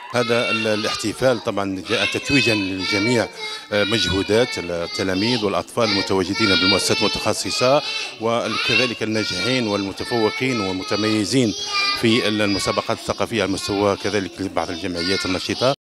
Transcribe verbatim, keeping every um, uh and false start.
هذا الاحتفال طبعا جاء تتويجا لجميع مجهودات التلاميذ والأطفال المتواجدين بالمؤسسات المتخصصة، وكذلك الناجحين والمتفوقين والمتميزين في المسابقات الثقافية على مستوى كذلك بعض الجمعيات النشطة.